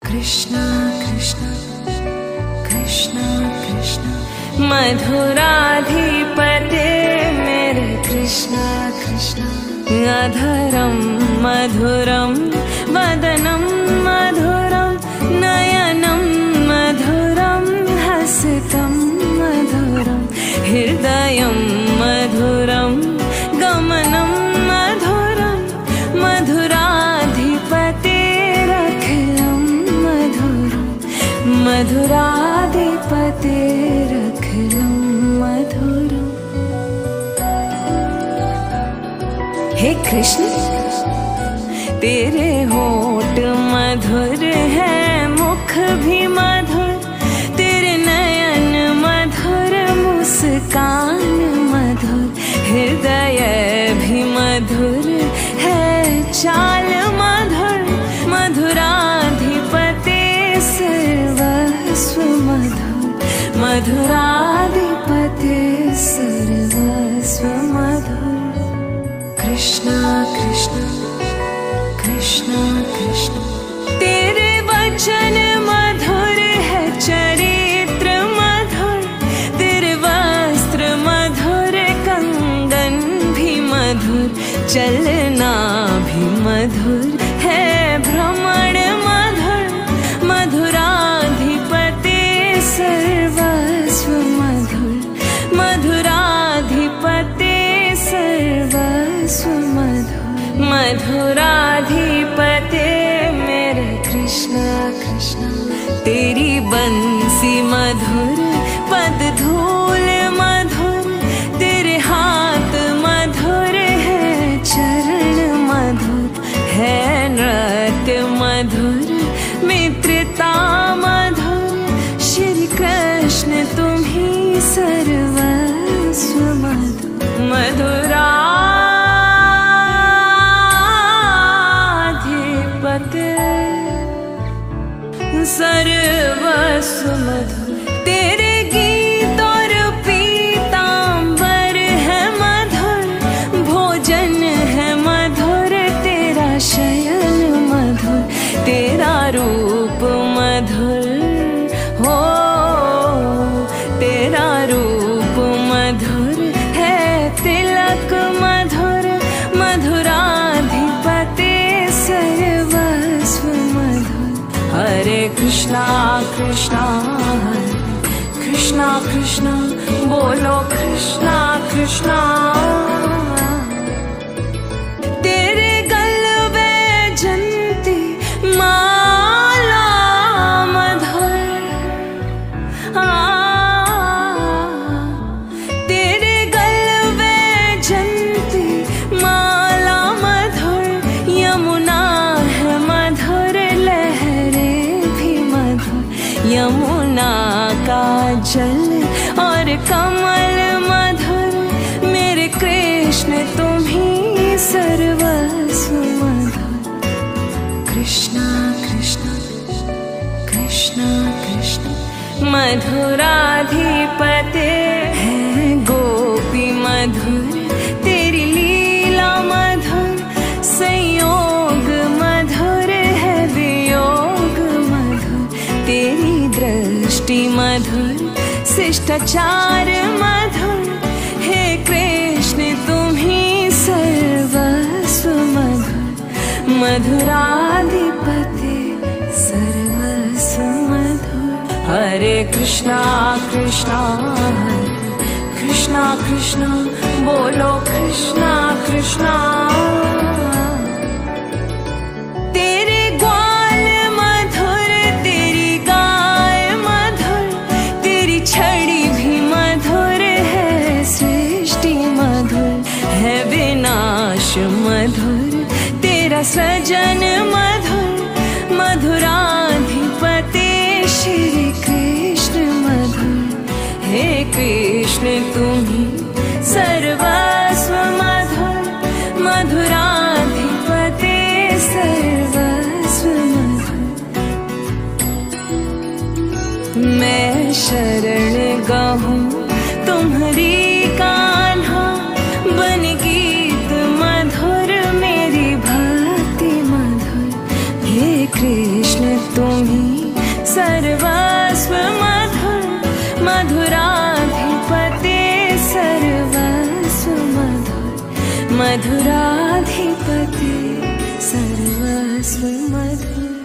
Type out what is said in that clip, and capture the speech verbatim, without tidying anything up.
कृष्णा कृष्णा कृष्णा कृष्णा मधुराधिपते मेरे कृष्णा कृष्णा अधरं मधुरं वदनं मधुरं नयनं मधुरं हसितं मधुरं हृदयं मधुरं गमनं मधुरं मधुराधिपतेरखिलं मधुरं मधुराधिपतेरखिलं मधुरं। हे कृष्ण तेरे होठ मधुर है, मुख भी मधुर, तेरे नयन मधुर, मुस्कान मधुर, हृदय भी मधुर है, चाल मधुर, मधुराधिपते सर्वस्व मधुर, मधुराधिपते सर्वस्व मधुर। कृष्णा कृष्णा कृष्णा कृष्णा तेरे वचन मधुर है, चरित्र मधुर, तेरे वस्त्र मधुर, कंगन भी मधुर, चलना भी मधुर है, भ्रमण मधुर, मधुराधिपते सर्वस्व मधुर, मधुराधिपते सर्वस्व मधुर, मधुराधिपते मेरे कृष्णा कृष्णा तेरी बंसी मधुर, पद धूल मधुर, तेरे हाथ मधुर है, चरण मधुर है, नृत्य मधुर, मित्रता मधुर, श्री कृष्ण तुम ही सर्वस्व मधुर, मधुराधिपते सर्वस्व मधुर। तेरे गीत और पीतांबर है मधुर, भोजन है मधुर, तेरा शयन मधुर, तेरा रूप मधुर हो, तेरा रूप मधुर है, तिलक मधुर, मधुराधिपते सर्वस्व मधुर। हरे कृष्णा कृष्णा हरे कृष्णा कृष्णा बोलो कृष्णा कृष्णा। तेरे गलवे जंती माला मधुर, आ तेरे गलवे जंती माला मधुर, यमुना है मधुर, लहरे भी मधुर, यमुना का जल और कमल मधुर, मेरे कृष्ण तुम ही सर्वस्व मधुर। कृष्णा कृष्णा कृष्णा कृष्णा मधुराधिपते है गोपी मधुर, तेरी लीला मधुर, संयोग मधुर है, वियोग मधुर, तेरी दृष्टि मधुर, शिष्टाचार मधुर, हे कृष्ण तुम ही सर्वस्व मधुर, मधुराधिपते सर्वस्व मधुर। हरे कृष्णा कृष्णा हरे कृष्णा कृष्णा बोलो कृष्णा कृष्णा। तेरे ग्वाल मधुर, तेरी गाय मधुर, तेरी छड़ी भी मधुर है, सृष्टि मधुर है, विनाश मधुर, तेरा सृजन मधुर, मधुराधिपते श्री कृष्ण मधुर, हे कृष्ण तुम ही सर्वस्व मधुर, मधुराधिपते सर्वस्व मधुर। मैं शरण गहूँ तुम्हारी कान्हा, बन गीत मधुर मेरी भक्ति मधुर, हे कृष्ण तुम ही मधुराधिपति सर्वस्व मधुर।